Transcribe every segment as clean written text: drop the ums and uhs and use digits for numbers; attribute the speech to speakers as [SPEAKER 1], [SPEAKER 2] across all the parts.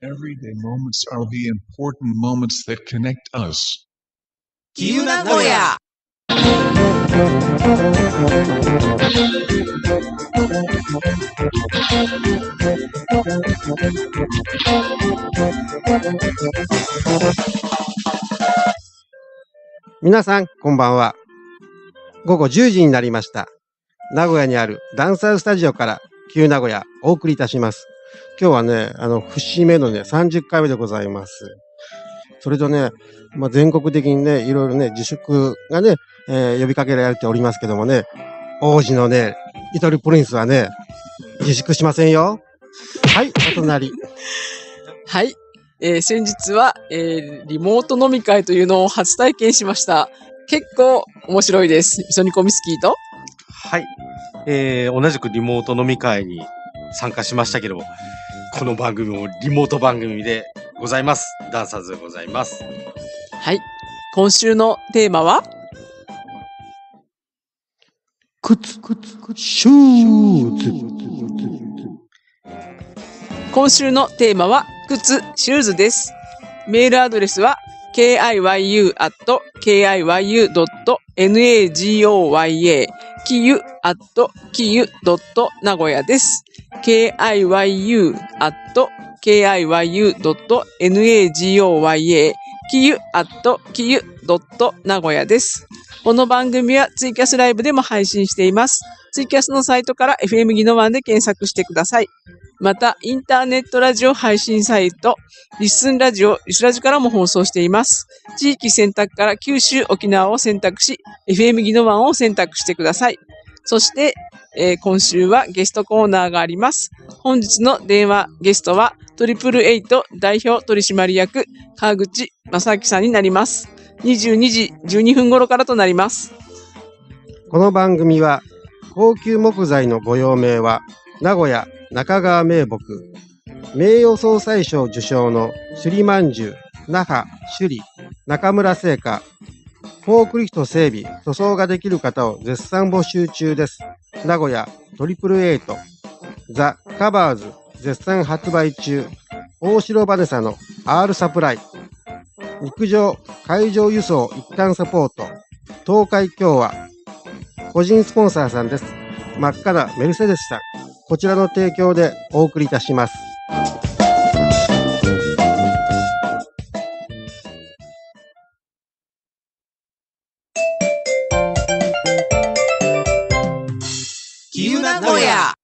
[SPEAKER 1] Everyday moments are the important moments that connect us.
[SPEAKER 2] きゆなごや。
[SPEAKER 3] 皆さんこんばんは。午後10時になりました。名古屋にあるダンサースタジオから旧名古屋お送りいたします。今日はね、節目のね、30回目でございます。それとね、全国的にね、いろいろね、自粛がね、呼びかけられておりますけどもね、王子のね、リトルプリンスはね、自粛しませんよ。はい、お隣。
[SPEAKER 4] はい。先日は、リモート飲み会というのを初体験しました。結構面白いです。みそにこみすきーと。
[SPEAKER 5] はい。同じくリモート飲み会に参加しましたけど、この番組もリモート番組でございます。ダンサーズでございます。
[SPEAKER 4] はい。今週のテーマは
[SPEAKER 3] シューズ。
[SPEAKER 4] 今週のテーマは靴、シューズです。メールアドレスはkiyu@kiyu.nagoya kiyu@kiyu.nagoya です。kiyu@kiyu.nagoya kiyu@kiyu.nagoya です。この番組はツイキャスライブでも配信しています。ツイキャスのサイトから FM ギノワンで検索してください。また、インターネットラジオ配信サイト、リッスンラジオ、リスラジからも放送しています。地域選択から九州、沖縄を選択し、FM ギノワンを選択してください。そして、今週はゲストコーナーがあります。本日の電話ゲストは、888代表取締役、川口正明さんになります。22時12分頃からとなります。
[SPEAKER 3] この番組は、高級木材のご用命は、名古屋中川名木、名誉総裁賞受賞の首里まんじゅう、那覇首里、中村製菓、フォークリフト整備、塗装ができる方を絶賛募集中です。名古屋888、ザ・カバーズ、絶賛発売中、大城バネサの R サプライ、陸上、海上輸送一貫サポート、東海共和、個人スポンサーさんです。真っ赤なメルセデスさん。こちらの提供でお送りいたします。
[SPEAKER 2] きゆなごや。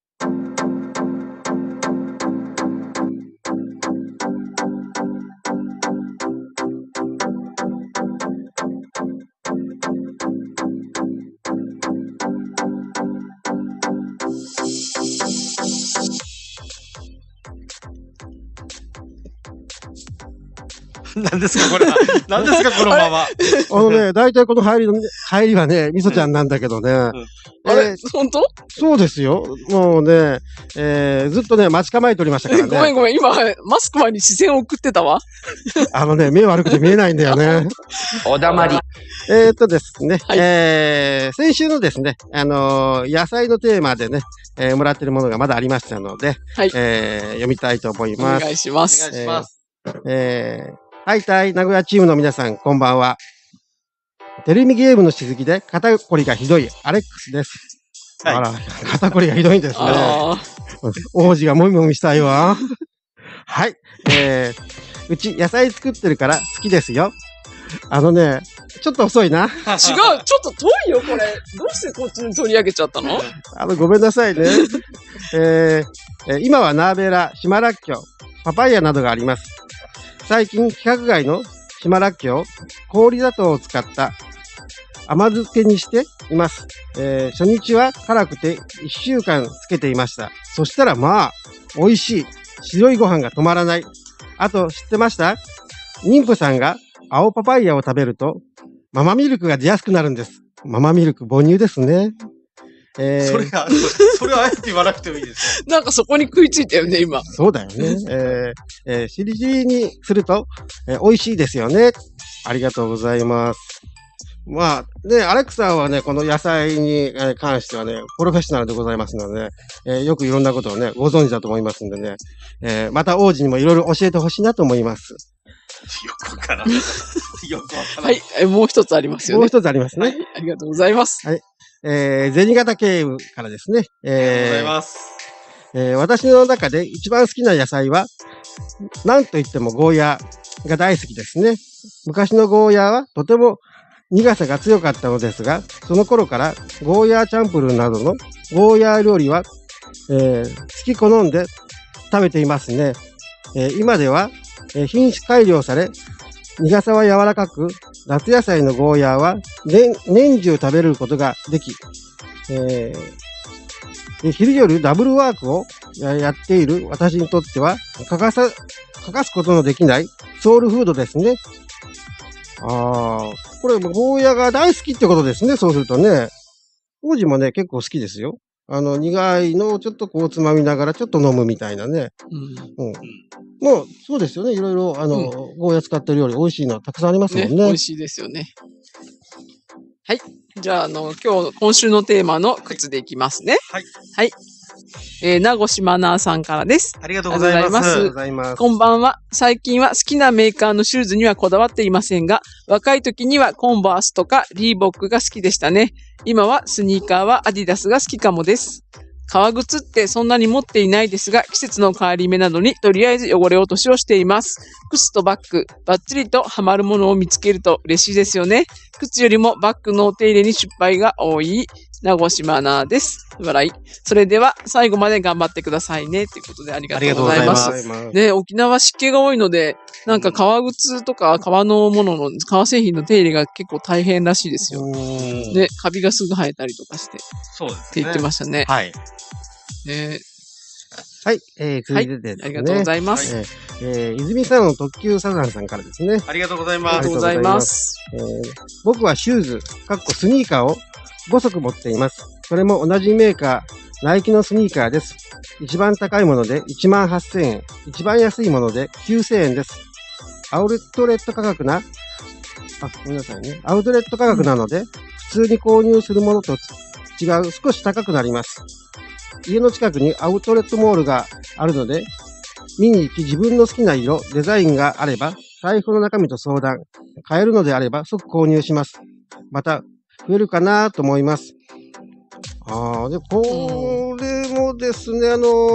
[SPEAKER 5] 何ですかこれは。何ですかこのまま。
[SPEAKER 3] 大体この入りはね、みそちゃんなんだけどね。
[SPEAKER 4] あれ本当？
[SPEAKER 3] そうですよ。もうね、ずっとね、待ち構えておりましたからね。
[SPEAKER 4] ごめん、今、マスク前に視線を送ってたわ。
[SPEAKER 3] 目悪くて見えないんだよね。
[SPEAKER 2] おだまり。
[SPEAKER 3] ですね、
[SPEAKER 4] はい
[SPEAKER 3] 先週のですね、野菜のテーマでね、もらってるものがまだありましたので、
[SPEAKER 4] はい。
[SPEAKER 3] 読みたいと思い
[SPEAKER 4] お
[SPEAKER 3] ます。
[SPEAKER 4] 願いしま
[SPEAKER 5] お
[SPEAKER 4] す。
[SPEAKER 5] 願いします。
[SPEAKER 3] はいたい、名古屋チームの皆さん、こんばんは。テレビゲームのしすぎで肩こりがひどいアレックスです。
[SPEAKER 5] はい
[SPEAKER 3] あら、肩こりがひどいんですね。
[SPEAKER 4] あ
[SPEAKER 3] 王子がもみもみしたいわ。はい。うち野菜作ってるから好きですよ。ちょっと遅いな。
[SPEAKER 4] 違う、ちょっと遠いよ、これ。どうしてこっちに取り上げちゃったの？
[SPEAKER 3] ごめんなさいね。今はナーベラ、島らっきょう、パパイヤなどがあります。最近規格外の島らっきょう、氷砂糖を使った甘漬けにしています。初日は辛くて1週間つけていました。そしたら美味しい。白いご飯が止まらない。あと知ってました？妊婦さんが青パパイヤを食べるとママミルクが出やすくなるんです。ママミルク母乳ですね。
[SPEAKER 5] それはあえて言わなくてもいいです
[SPEAKER 4] なんかそこに食いついたよね、今。
[SPEAKER 3] そうだよね。しりしりにすると、美味しいですよね。ありがとうございます。 まあ、ね、アレクサはね、この野菜に関してはね、プロフェッショナルでございますので、よくいろんなことをね、ご存知だと思いますんでね、また王子にもいろいろ教えてほしいなと思います。
[SPEAKER 5] よくわからん。よくわからん。
[SPEAKER 4] はい。もう一つありますよね。
[SPEAKER 3] もう一つありますね。
[SPEAKER 4] はい。ありがとうございます。
[SPEAKER 3] はい。銭形経由からですね。
[SPEAKER 5] ありがとうございます。
[SPEAKER 3] 私の中で一番好きな野菜は、なんといってもゴーヤーが大好きですね。昔のゴーヤーはとても苦さが強かったのですが、その頃からゴーヤーチャンプルーなどのゴーヤー料理は、好き好んで食べていますね。今では、品種改良され、苦さは柔らかく、夏野菜のゴーヤーは年中食べることができ、昼夜ダブルワークをやっている私にとっては欠かすことのできないソウルフードですね。これゴーヤが大好きってことですね。そうするとね、王子もね結構好きですよ。苦いのをちょっとこうつまみながらちょっと飲むみたいなね。もうそうですよね。いろいろゴーヤ使ってる料理美味しいのたくさんありますもんね。
[SPEAKER 4] 美味しいですよね。はい。じゃあ、今週のテーマの靴でいきますね。
[SPEAKER 5] はい。
[SPEAKER 4] はい。名越マナーさんからです。
[SPEAKER 5] ありがとうございます。
[SPEAKER 3] ありがとうございます。
[SPEAKER 4] こんばんは。最近は好きなメーカーのシューズにはこだわっていませんが、若い時にはコンバースとかリーボックが好きでしたね。今はスニーカーはアディダスが好きかもです。革靴ってそんなに持っていないですが、季節の変わり目などにとりあえず汚れ落としをしています。靴とバッグ、バッチリとハマるものを見つけると嬉しいですよね。靴よりもバッグのお手入れに失敗が多い名越マナーです。笑い。それでは最後まで頑張ってくださいね。ということでありがとうございます。ね、沖縄湿気が多いので、なんか革靴とか革のものの、革製品の手入れが結構大変らしいですよ。で、カビがすぐ生えたりとかして。
[SPEAKER 5] そうですね。
[SPEAKER 4] って言ってましたね。
[SPEAKER 5] はい。
[SPEAKER 3] はい、続いてですね。
[SPEAKER 4] ありがとうございます。
[SPEAKER 3] 泉さんの特急サザンさんからですね。
[SPEAKER 5] ありがとうございます。
[SPEAKER 4] ありがとうございます。
[SPEAKER 3] 僕はシューズ、スニーカーを5足持っています。それも同じメーカー、ナイキのスニーカーです。一番高いもので18,000円。一番安いもので9,000円です。アウトレット価格なので、普通に購入するものと違う、少し高くなります。家の近くにアウトレットモールがあるので、見に行き自分の好きな色、デザインがあれば、財布の中身と相談、買えるのであれば即購入します。また、増えるかなと思います。で、これもですね、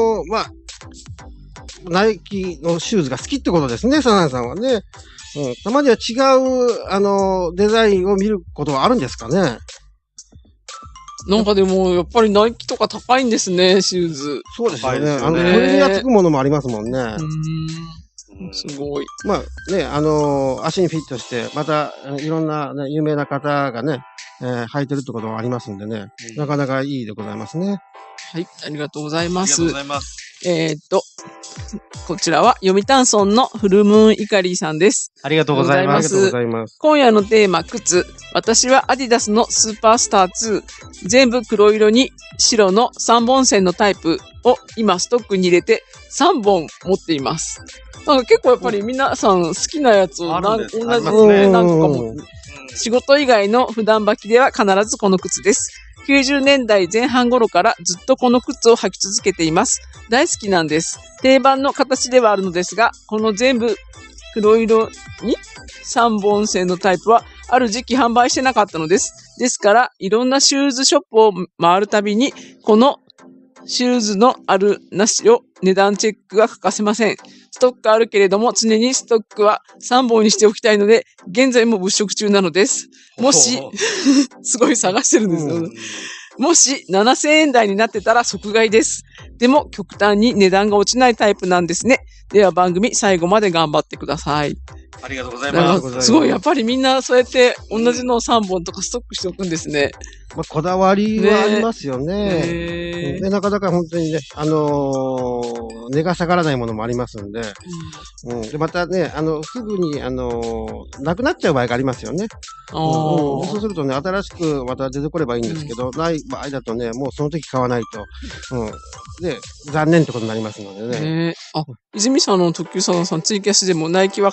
[SPEAKER 3] ナイキのシューズが好きってことですね、サナンさんはね。たまには違う、デザインを見ることはあるんですかね。
[SPEAKER 4] なんかでも、やっぱりナイキとか高いんですね、シューズ。
[SPEAKER 3] そうですよね。これに厚くものもありますもんね。
[SPEAKER 4] すごい。
[SPEAKER 3] まあね、足にフィットして、また、いろんな、ね、有名な方がね、履いてるってこともありますんでね、なかなかいいでございますね。
[SPEAKER 4] はい、ありがとうございます。
[SPEAKER 5] ありがとうございます。
[SPEAKER 4] こちらは読谷村のフルムーンイカリーさんです。
[SPEAKER 5] ありがとうございます。
[SPEAKER 3] ありがとうございます。
[SPEAKER 4] 今夜のテーマ、靴。私はアディダスのスーパースター2。全部黒色に白の3本線のタイプを今ストックに入れて3本持っています。なんか結構やっぱり皆さん好きなやつを同じね、何個かも。仕事以外の普段履きでは必ずこの靴です。90年代前半頃からずっとこの靴を履き続けています。大好きなんです。定番の形ではあるのですが、この全部黒色に3本線のタイプはある時期販売してなかったのです。ですから、いろんなシューズショップを回るたびに、このシューズのあるなしを値段チェックが欠かせません。ストックあるけれども常にストックは3本にしておきたいので、現在も物色中なのです。もし、すごい探してるんですよ。もし7000円台になってたら即買いです。でも極端に値段が落ちないタイプなんですね。では番組最後まで頑張ってください。
[SPEAKER 5] ありがとうございます。
[SPEAKER 4] すごい、やっぱりみんなそうやって同じのを3本とかストックしておくんですね。
[SPEAKER 3] こだわりはありますよね。でなかなか本当にね、値が下がらないものもありますんで、でまたね、すぐに、なくなっちゃう場合がありますよね。そうするとね、新しくまた出てこればいいんですけど、ない場合だとね、もうその時買わないと、で、残念ってことになりますのでね。
[SPEAKER 4] 泉さんの特急サザンさん、ツイキャスでもナイキは軽いから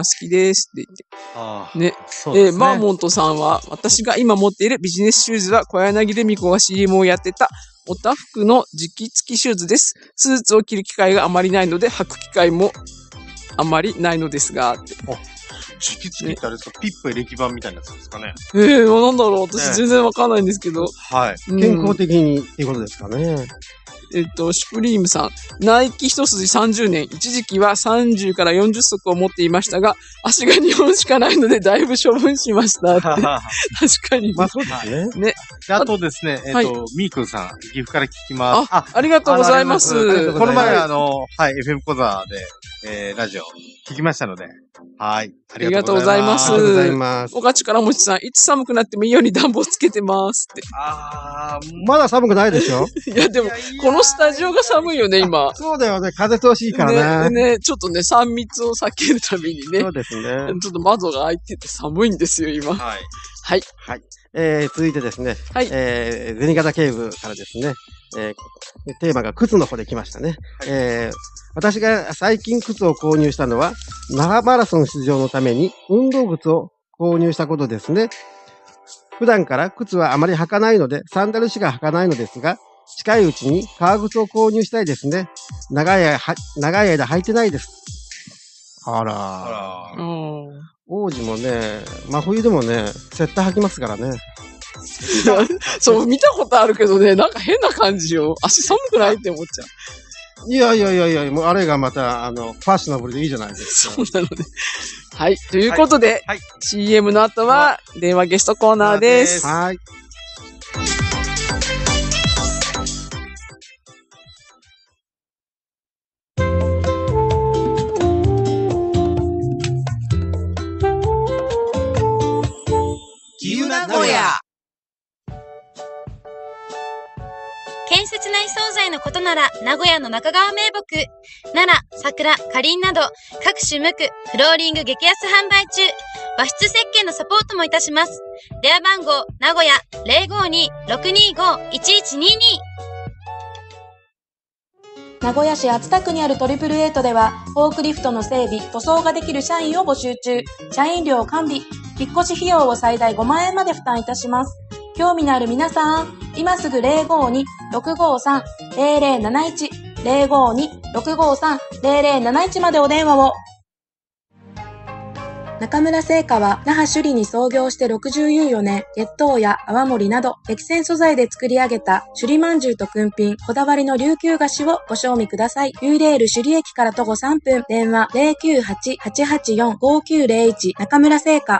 [SPEAKER 4] が好きですって言って。
[SPEAKER 5] ああ。
[SPEAKER 4] ね。
[SPEAKER 5] そうですね。
[SPEAKER 4] バーモントさんは、私が今持っているビジネスシューズは小柳ルミ子が CM をやってたおたふくの直付きシューズです。スーツを着る機会があまりないので、履く機会もあまりないのですが、って。
[SPEAKER 5] 直付きってあれですか、ピップエレキ版みたいなやつですかね。
[SPEAKER 4] なんだろう私全然わかんないんですけど。
[SPEAKER 5] はい。
[SPEAKER 3] 健康的にっていうことですかね。
[SPEAKER 4] シュプリームさん。ナイキ一筋30年。一時期は30から40足を持っていましたが、足が2本しかないので、だいぶ処分しましたって。確かに。
[SPEAKER 3] まあそうですね。
[SPEAKER 4] ね。
[SPEAKER 5] であとですね、
[SPEAKER 4] はい
[SPEAKER 5] みーくんさん、岐阜から聞きます。
[SPEAKER 4] ありがとうございます。
[SPEAKER 3] ありがとうございます
[SPEAKER 5] この前、
[SPEAKER 4] は
[SPEAKER 5] FM 講座で、ラジオ聞きましたので、はい。あ
[SPEAKER 4] りがとうございます
[SPEAKER 3] ありがとうございます。
[SPEAKER 4] おかちからもちさん、いつ寒くなってもいいように暖房つけてますって。
[SPEAKER 3] まだ寒くないでしょ
[SPEAKER 4] いや、でも、このスタジオが寒いよね、今。
[SPEAKER 3] そうだよね。風通しいいからね。
[SPEAKER 4] ちょっとね、3密を避けるためにね。
[SPEAKER 3] そうですね。
[SPEAKER 4] ちょっと窓が開いてて寒いんですよ、今。
[SPEAKER 5] はい。
[SPEAKER 4] はい。
[SPEAKER 3] 続いてですね。
[SPEAKER 4] はい。
[SPEAKER 3] 銭形警部からですね。テーマが靴の方で来ましたね。私が最近靴を購入したのは、那覇マラソン出場のために運動靴を購入したことですね。普段から靴はあまり履かないので、サンダルしか履かないのですが、近いうちに革靴を購入したいですね。長い間履いてないです。あら。王子もね、真冬でもね、セッター履きますからね。
[SPEAKER 4] そう、見たことあるけどね、なんか変な感じよ。足寒くないって思っちゃう。
[SPEAKER 3] いや、もうあれがまた、ファッショナブルでいいじゃないですか。
[SPEAKER 4] そうなので。はい。ということで、
[SPEAKER 5] はい。
[SPEAKER 4] CM の後は、電話ゲストコーナーです。
[SPEAKER 3] はい。
[SPEAKER 2] きゆなのや。
[SPEAKER 6] 建設内装材のことなら名古屋の中川名木、奈良、桜、かりんなど各種無垢フローリング激安販売中。和室設計のサポートもいたします。電話番号名古屋 052-625-1122。
[SPEAKER 7] 名古屋市熱田区にあるトリプルエイトでは、フォークリフトの整備、塗装ができる社員を募集中。社員料完備。引っ越し費用を最大5万円まで負担いたします。興味のある皆さん、今すぐ 052-653-0071、052-653-0071までお電話を。中村製菓は那覇首里に創業して64年、越冬や泡盛など激戦素材で作り上げた首里まんじゅうと君品、こだわりの琉球菓子をご賞味ください。ユーレール首里駅から徒歩3分、電話 098-884-5901 中村製菓。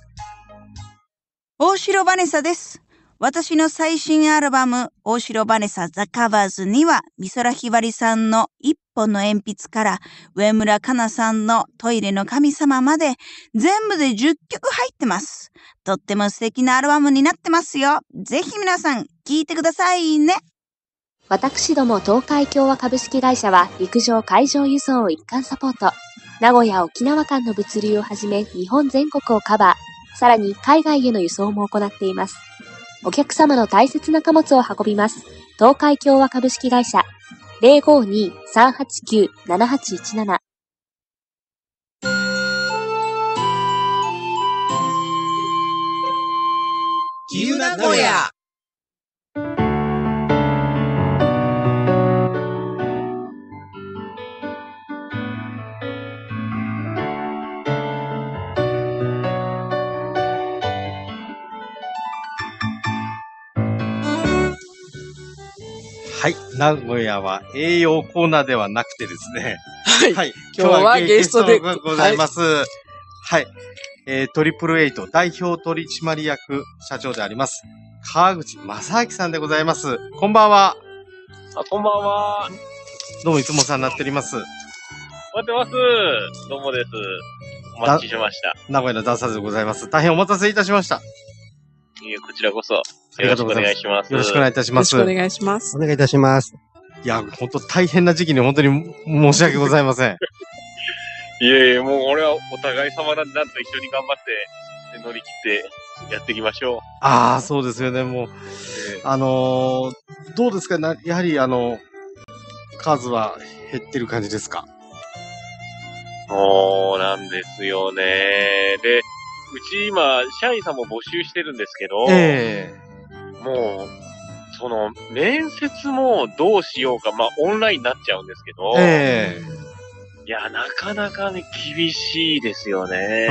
[SPEAKER 8] 大城バネサです。私の最新アルバム、大城バネサザカバーズには、美空ひばりさんの一本の鉛筆から、上村かなさんのトイレの神様まで、全部で10曲入ってます。とっても素敵なアルバムになってますよ。ぜひ皆さん、聴いてくださいね。
[SPEAKER 9] 私ども東海共和株式会社は、陸上海上輸送を一貫サポート。名古屋沖縄間の物流をはじめ、日本全国をカバー。さらに海外への輸送も行っています。お客様の大切な貨物を運びます。東海共和株式会社 052-389-7817。
[SPEAKER 2] きゆなのや。
[SPEAKER 5] はい。名古屋は栄養コーナーではなくてですね。
[SPEAKER 4] はい。
[SPEAKER 5] はい。
[SPEAKER 4] 今日はゲストで
[SPEAKER 5] ございます。はい。トリプルエイト代表取締役社長であります。川口正明さんでございます。こんばんは。
[SPEAKER 10] こんばんは。
[SPEAKER 5] どうもいつもお世話になっております。
[SPEAKER 10] 待ってます。どうもです。お待ちしました。
[SPEAKER 5] 名古屋のダンサーズでございます。大変お待たせいたしました。
[SPEAKER 10] いえ、こちらこそ。よ
[SPEAKER 5] ありがとうございます。よろしくお願いいたします。
[SPEAKER 4] よろしくお願いします。
[SPEAKER 3] お願いいたします。
[SPEAKER 5] いや、本当大変な時期に本当に申し訳ございません。
[SPEAKER 10] いえいえ、もう俺はお互い様なんと一緒に頑張って乗り切ってやっていきましょう。
[SPEAKER 5] ああ、そうですよね、もう。どうですかやはり数は減ってる感じですか？
[SPEAKER 10] そうなんですよね。で、うち今、社員さんも募集してるんですけど、もう、その、面接もどうしようか、まあ、オンラインになっちゃうんですけど、いや、なかなかね、厳しいですよね。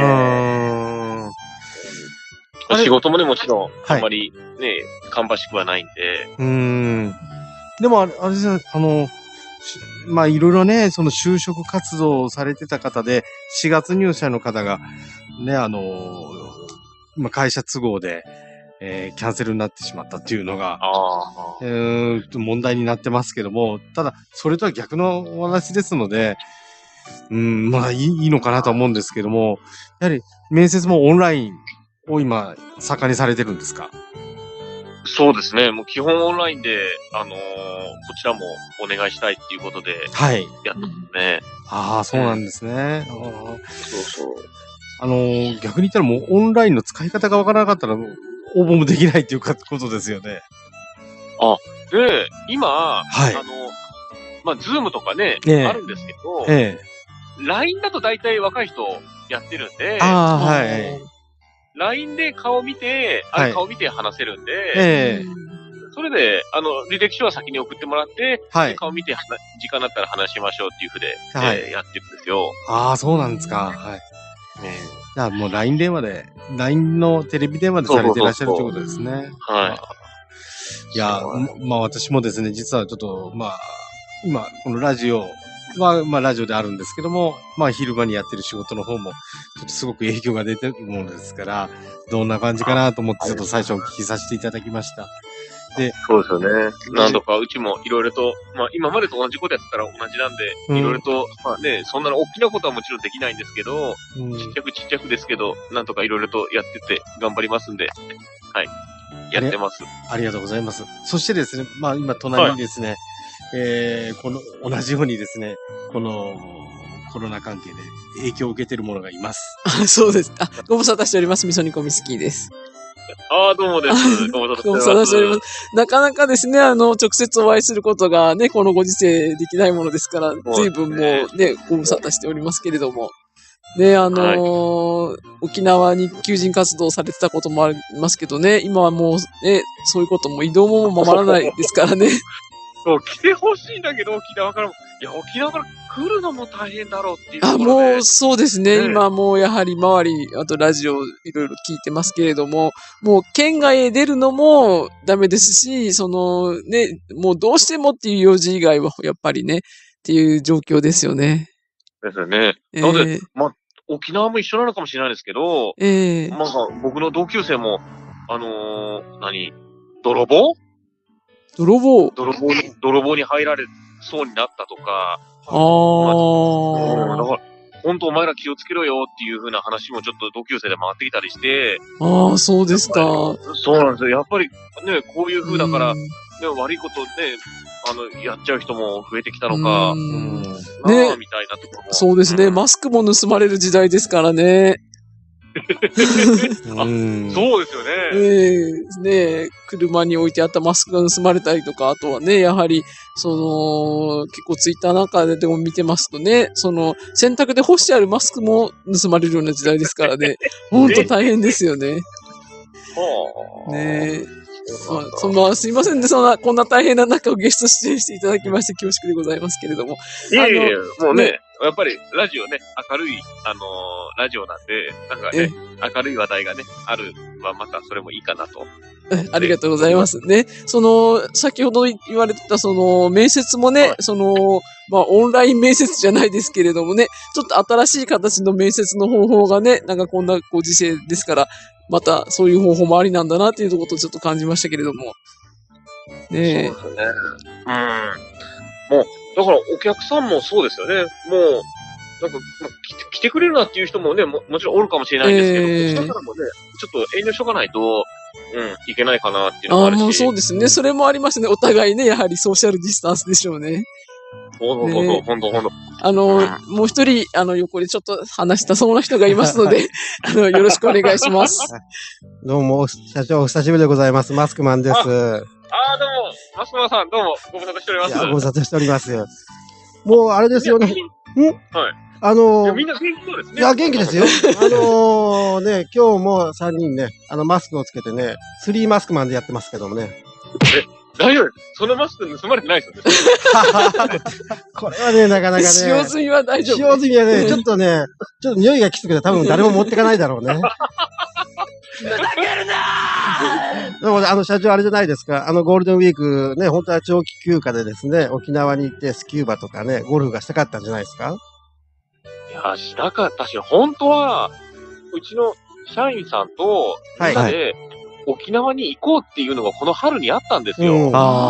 [SPEAKER 10] 仕事もね、もちろん、あんまりね、芳しくはないんで。
[SPEAKER 5] でもあれですね、まあ、いろいろね、その就職活動をされてた方で、4月入社の方が、ね、まあ、会社都合で、キャンセルになってしまったっていうのが、問題になってますけども、ただ、それとは逆のお話ですので、まあいいのかなと思うんですけども、やはり面接もオンラインを今、盛んにされてるんですか？
[SPEAKER 10] そうですね。もう基本オンラインで、こちらもお願いしたいっていうことで、やってますね。
[SPEAKER 5] ああ、そうなんですね。
[SPEAKER 10] そうそう。
[SPEAKER 5] 逆に言ったらもうオンラインの使い方がわからなかったら、応募もできないっていうことですよね。
[SPEAKER 10] で、今、まあ、ズームとかね、あるんですけど、LINE だと大体若い人やってるんで、LINE で顔見て、顔見て話せるんで、それで、履歴書は先に送ってもらって、顔見て時間になったら話しましょうっていうふうで、やってるんですよ。
[SPEAKER 5] ああ、そうなんですか。じゃあもう LINE 電話で、LINE のテレビ電話でされていらっしゃるということですね。いや、まあ私もですね、実はちょっと、まあ、今、このラジオは、まあラジオであるんですけども、まあ昼間にやってる仕事の方も、ちょっとすごく影響が出てるものですから、どんな感じかなと思って、ちょっと最初お聞きさせていただきました。で、
[SPEAKER 10] そうですよね。何度かうちもいろいろと、まあ今までと同じことやってたら同じなんで、いろいろと、まあね、そんな大きなことはもちろんできないんですけど、ちっちゃくですけど、なんとかいろいろとやってて頑張りますんで、やってます。
[SPEAKER 5] ありがとうございます。そしてですね、まあ今隣にですね、この同じようにですね、このコロナ関係で影響を受けているものがいます。
[SPEAKER 4] そうです。ご無沙汰しております。味噌煮込みスキーです。
[SPEAKER 10] どうもです。ご無沙汰
[SPEAKER 4] しております。なかなかですね、直接お会いすることがね、このご時世できないものですから、随分もうね、ご無沙汰しておりますけれども。ね、沖縄に求人活動されてたこともありますけどね、今はもうね、そういうことも移動もままらないですからね。
[SPEAKER 10] そう、来てほしいんだけど、沖縄からも。いや、沖縄から来るのも大変だろうっていうところで。
[SPEAKER 4] もうそうですね。今もうやはり周り、あとラジオいろいろ聞いてますけれども、もう県外へ出るのもダメですし、ね、もうどうしてもっていう用事以外はやっぱりね、っていう状況ですよね。
[SPEAKER 10] ですよね。なので、まあ、沖縄も一緒なのかもしれないですけど、なんか僕の同級生も、泥棒に入られそうになったとか、だから、本当お前ら気をつけろよっていう風な話もちょっと同級生で回ってきたりして。
[SPEAKER 4] そうですか。
[SPEAKER 10] そうなんですよ。やっぱりね、こういう風だから、ね、悪いことね、やっちゃう人も増えてきたのか、ね、みたいなところも。
[SPEAKER 4] そうですね。マスクも盗まれる時代ですからね。
[SPEAKER 10] そうですよね。
[SPEAKER 4] ね、車に置いてあったマスクが盗まれたりとか、あとはね、やはり、結構ツイッターなんかでも見てますとね、洗濯で干してあるマスクも盗まれるような時代ですからね、ほんと大変ですよね。ねすいませんね、こんな大変な中をゲスト出演していただきまして恐縮でございますけれども。
[SPEAKER 10] もうね、やっぱりラジオね、明るい、ラジオなんで、なんかね、明るい話題がね、あるはまたそれもいいかなと。
[SPEAKER 4] ありがとうございますね。先ほど言われてた面接もね、まあ、オンライン面接じゃないですけれどもね、ちょっと新しい形の面接の方法がね、なんかこんなご時世ですから、またそういう方法もありなんだなっていうところとちょっと感じましたけれども。ねえ。
[SPEAKER 10] そうですね。もう、だからお客さんもそうですよね。もう、なんか、来てくれるなっていう人もね、もちろんおるかもしれないんですけど、だからもね、ちょっと遠慮しとかないと、いけないかなっていうのもあるし。
[SPEAKER 4] もうそうですね。それもありますね。お互いね、やはりソーシャルディスタンスでしょうね。
[SPEAKER 10] ほんと。
[SPEAKER 4] もう一人、横でちょっと話したそうな人がいますので、よろしくお願いします。
[SPEAKER 3] どうも、社長、お久しぶりでございます。マスクマンです。
[SPEAKER 10] どうも、マスクマンさん、どうも、ご無沙汰しております。
[SPEAKER 3] ご無沙汰しております。もう、あれですよね。
[SPEAKER 10] みんな元気そうですね。
[SPEAKER 3] いや、元気ですよ。今日も3人ね、マスクをつけてね、スリーマスクマンでやってますけどもね。
[SPEAKER 10] 大丈夫。そのマスク盗まれてないですよね。
[SPEAKER 3] これはね、なかなかね。
[SPEAKER 4] 使用済みは大丈夫。
[SPEAKER 3] 使用済みはね、ちょっと匂いがきつくて多分誰も持ってかないだろうね。
[SPEAKER 2] ふざけるな
[SPEAKER 3] でも、社長あれじゃないですか。ゴールデンウィークね、本当は長期休暇でですね、沖縄に行ってスキューバとかね、ゴルフがしたかったんじゃないですか？
[SPEAKER 10] いや、したかったし、本当は、うちの社員さんと、みんなで、沖縄に行こうっていうのがこの春にあったんですよ。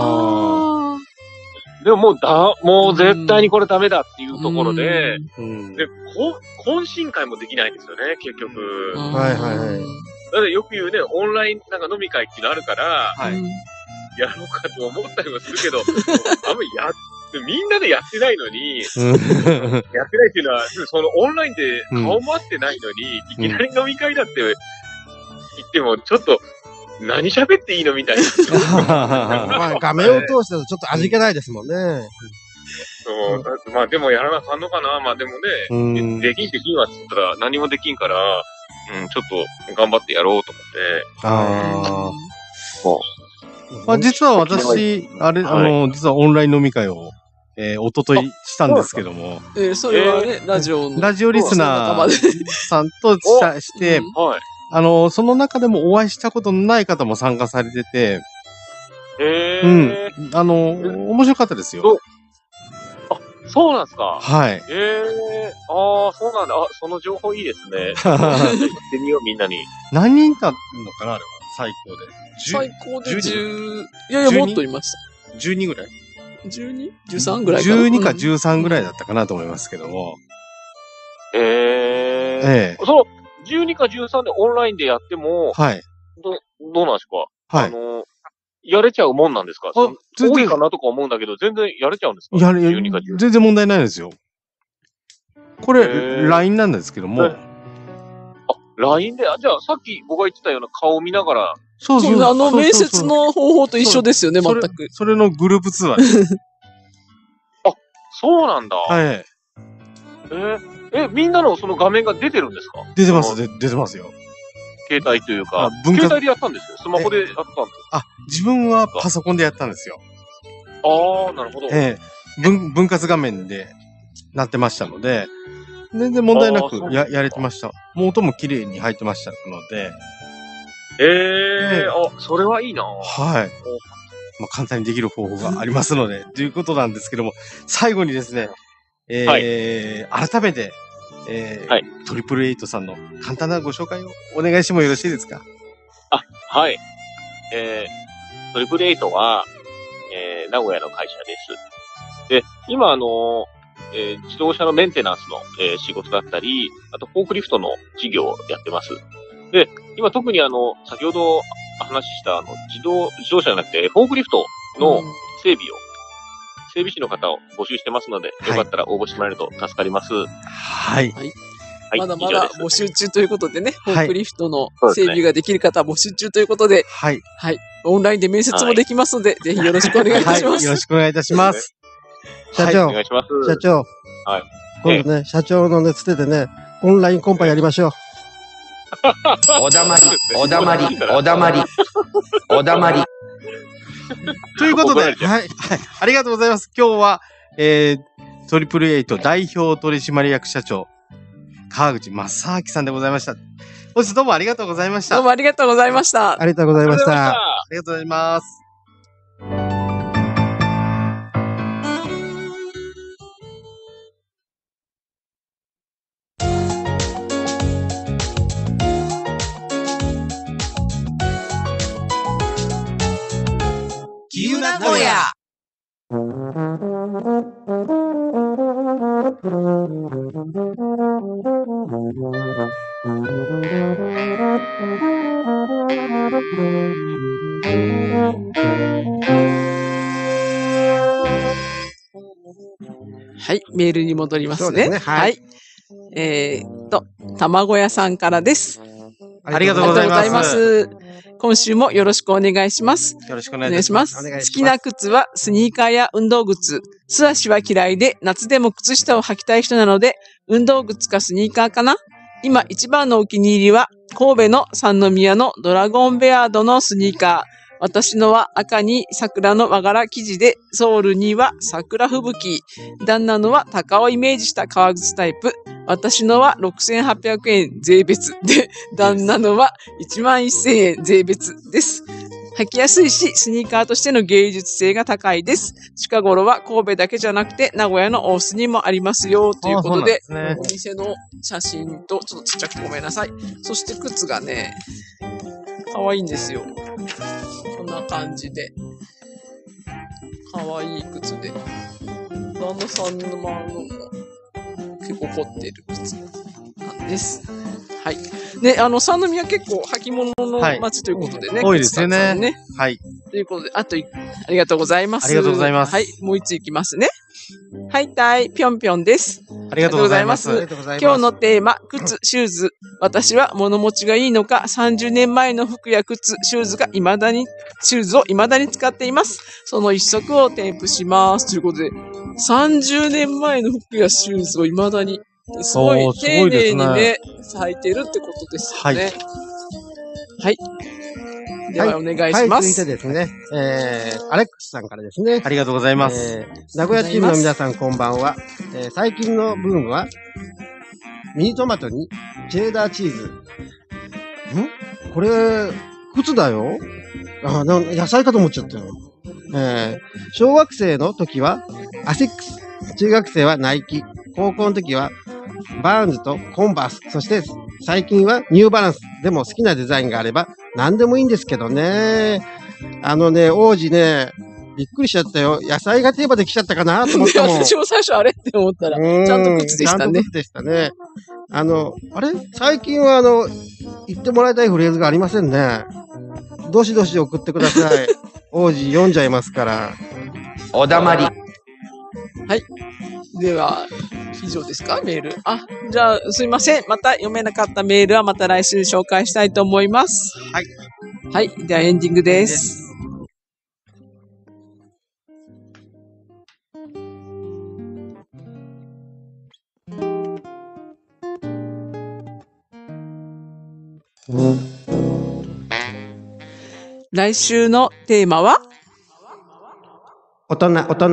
[SPEAKER 10] でももう絶対にこれダメだっていうところで、で、懇親会もできないんですよね、結局。
[SPEAKER 3] はいはいはい。
[SPEAKER 10] だからよく言うね、オンラインなんか飲み会っていうのあるから、やろうかと思ったりもするけど、みんなでやってないのに、やってないっていうのは、そのオンラインで顔も合ってないのに、いきなり飲み会だって言っても、ちょっと、何喋っていいのみたいな。
[SPEAKER 3] まあ、画面を通してちょっと味気ないですもんね。
[SPEAKER 10] そう。まあでもやらなあかんのかな。まあでもね、できんわって言ったら何もできんから、ちょっと頑張ってやろうと思って。そう。
[SPEAKER 5] まあ実は私、実はオンライン飲み会を、おとといしたんですけども。
[SPEAKER 4] それはね、ラジオ
[SPEAKER 5] リスナーさんとして、その中でもお会いしたことのない方も参加されてて、面白かったですよ。
[SPEAKER 10] あ、そうなんですか。
[SPEAKER 5] はい。
[SPEAKER 10] そうなんだ。その情報いいですね。行ってみよう、みんなに。
[SPEAKER 5] 何人いたのかな、あれは。最高で。
[SPEAKER 4] 最高で10、いやいや、もっといました。
[SPEAKER 5] 12ぐらい
[SPEAKER 4] ?12?13 ぐらいかな。
[SPEAKER 5] 12か13ぐらいだったかなと思いますけども。
[SPEAKER 10] その、12か13でオンラインでやっても、どうなんですか？やれちゃうもんなんですか？多いかなとか思うんだけど、全然やれちゃうんですか？12か13。
[SPEAKER 5] 全然問題ないですよ。これ、LINE なんですけども。
[SPEAKER 10] LINE で、じゃあさっき僕が言ってたような顔を見ながら。
[SPEAKER 4] そう、面接の方法と一緒ですよね、全く。
[SPEAKER 5] それのグループ通話です。
[SPEAKER 10] そうなんだ。
[SPEAKER 5] はい。
[SPEAKER 10] みんなのその画面が出てるんですか？
[SPEAKER 5] 出てます、出てますよ。
[SPEAKER 10] 携帯というか、携帯でやったんですよ。スマホでやったんですよ。
[SPEAKER 5] 自分はパソコンでやったんですよ。
[SPEAKER 10] なるほど。
[SPEAKER 5] 分割画面でなってましたので、全然問題なくやれてました。もう音も綺麗に入ってましたので。
[SPEAKER 10] それはいいな。
[SPEAKER 5] はい。まあ、簡単にできる方法がありますので、ということなんですけども、最後にですね、改めて、トリプルエイトさんの簡単なご紹介をお願いしてもよろしいですか？
[SPEAKER 10] はい。トリプルエイトは、名古屋の会社です。で、今自動車のメンテナンスの、仕事だったり、あとフォークリフトの事業をやってます。で、今特に先ほど話した自動車じゃなくて、フォークリフトの整備を、整備士の方を募集してますので、よかったら応募してもらえると助かります。
[SPEAKER 5] はい。
[SPEAKER 4] まだまだ募集中ということでね、フォークリフトの整備ができる方は募集中ということで、はい。オンラインで面接もできますので、ぜひよろしくお願いいたします。
[SPEAKER 5] よろしくお願いいたします。
[SPEAKER 3] 社長。
[SPEAKER 10] お願いします。
[SPEAKER 3] 社長。
[SPEAKER 10] はい。
[SPEAKER 3] 今度ね、社長のつてでね、オンラインコンパやりましょう。
[SPEAKER 2] おだまり、おだまり、おだまり、おだまり。
[SPEAKER 5] ということで、はい。ありがとうございます。今日は、トリプルエイト代表取締役社長、川口正明さんでございました。本日どうもありがとうございました。
[SPEAKER 4] どうもありがとうございました。
[SPEAKER 3] ありがとうございました。
[SPEAKER 5] ありがとうございます。
[SPEAKER 2] キユ名古屋。
[SPEAKER 4] はい、メールに戻りますね。
[SPEAKER 3] はい。
[SPEAKER 4] 卵屋さんからです。
[SPEAKER 5] ありがとうございます。
[SPEAKER 4] ありがとうございます。今週もよろしくお願いします。
[SPEAKER 5] よろしくお願いします。
[SPEAKER 3] お願いします。
[SPEAKER 4] 好きな靴はスニーカーや運動靴。素足は嫌いで夏でも靴下を履きたい人なので、運動靴かスニーカーかな。今一番のお気に入りは神戸の三宮のドラゴンベアードのスニーカー。私のは赤に桜の和柄生地で、ソールには桜吹雪。旦那のは高をイメージした革靴タイプ。私のは6800円税別で、旦那のは11000円税別です。履きやすいし、スニーカーとしての芸術性が高いです。近頃は神戸だけじゃなくて、名古屋の大須にもありますよ、ということで、お店の写真と、ちょっとちっちゃくてごめんなさい。そして靴がね、かわいいんですよ。こんな感じで。かわいい靴で。旦那さんの周りの結構凝ってる靴なんです。はい。ね、三宮結構履物の街ということでね。
[SPEAKER 5] 多いですよね。はい。
[SPEAKER 4] ということで、ありがとうございます。
[SPEAKER 5] ありがとうございます。
[SPEAKER 4] はい。もう一ついきますね。はい、ぴょんぴょんです。
[SPEAKER 5] ありがとうございます。
[SPEAKER 4] 今日のテーマ、靴、シューズ。私は物持ちがいいのか、30年前の服や靴、シューズを未だに使っています。その一足を添付します。ということで、30年前の服やシューズを未だに、すごい丁寧にね、履いてるってことですよね。はい。ではお願いします。
[SPEAKER 3] はい、続いてですね、アレックスさんからですね。
[SPEAKER 5] ありがとうございます。
[SPEAKER 3] 名古屋チームの皆さんこんばんは。最近のブームは、ミニトマトにチェーダーチーズ。これ、靴だよ。野菜かと思っちゃったよ。小学生の時はアシックス。中学生はナイキ。高校の時はバーンズとコンバース。そして最近はニューバランス。でも好きなデザインがあれば何でもいいんですけどね。王子ね、びっくりしちゃったよ。野菜がテーマで来ちゃったかなと思ったもん。
[SPEAKER 4] 私も最初あれって思ったら、ちゃんと靴でしたね。
[SPEAKER 3] ちゃんと靴でしたね。あれ最近は言ってもらいたいフレーズがありませんね。どしどし送ってください。王子読んじゃいますから。
[SPEAKER 2] おだまり。
[SPEAKER 4] はい。では、以上ですかメール。じゃあ、すいません。また読めなかったメールはまた来週紹介したいと思います。
[SPEAKER 5] はい。
[SPEAKER 4] はい。では、エンディングです。来週のテーマは
[SPEAKER 3] 大人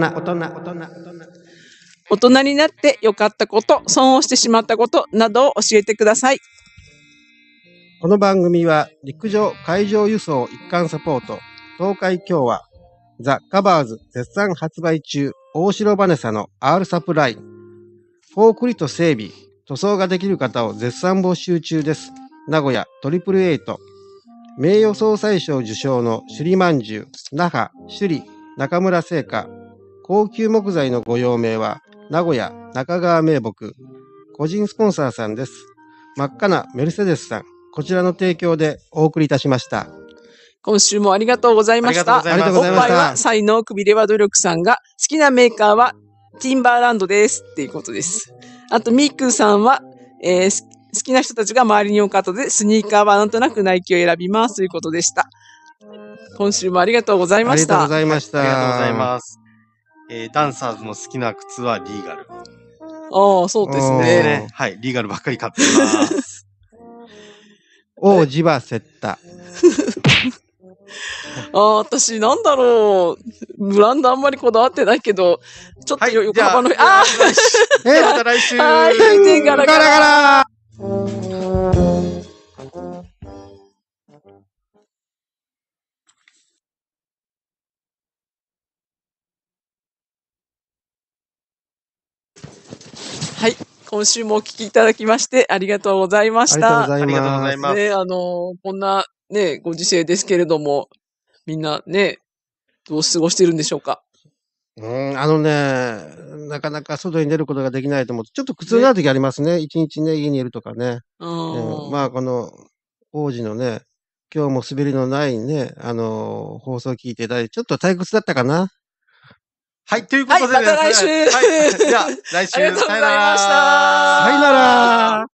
[SPEAKER 4] になって良かったこと、損をしてしまったことなどを教えてください。
[SPEAKER 3] この番組は陸上海上輸送一貫サポート東海共和ザ・カバーズ絶賛発売中大城バネサの R サプライフォークリット整備塗装ができる方を絶賛募集中です。名古屋888名誉総裁賞受賞の首里まんじゅう那覇首里中村製菓高級木材のご用命は名古屋中川名木個人スポンサーさんです。真っ赤なメルセデスさんこちらの提供でお送りいたしました。
[SPEAKER 4] 今週もありがとうございました。
[SPEAKER 3] ありがとうございました。
[SPEAKER 4] おっぱいは才能、くびれは努力さんが好きなメーカーはティンバーランドですっていうことです。あとミックーさんは、好きな人たちが周りに多かったのでスニーカーはなんとなくナイキを選びますということでした。今週もありがとうございました。
[SPEAKER 3] ありがとうございました。
[SPEAKER 5] ありがとうございます。ダンサーズの好きな靴はリーガル。
[SPEAKER 4] そうですね。
[SPEAKER 5] はい、リーガルばっかり買ってます。
[SPEAKER 3] 王子はセッタ。
[SPEAKER 4] 私なんだろう。ブランドあんまりこだわってないけど、ちょっと横幅の、
[SPEAKER 5] また来週。
[SPEAKER 4] はい、ガラガラ。はい。今週もお聞きいただきましてありがとうございました。
[SPEAKER 3] ありがとうございます。
[SPEAKER 4] ね、こんなね、ご時世ですけれども、みんなね、どう過ごしてるんでしょうか。
[SPEAKER 3] なかなか外に出ることができないと思うと、ちょっと苦痛になる時ありますね。一日ね、家にいるとかね。まあ、この、王子のね、今日も滑りのないね、放送聞いていただいて、ちょっと退屈だったかな。
[SPEAKER 5] はい、ということで、
[SPEAKER 4] はい、また来週。
[SPEAKER 5] はい、じゃあ、来週、
[SPEAKER 4] ありがとうございました。
[SPEAKER 3] さよなら。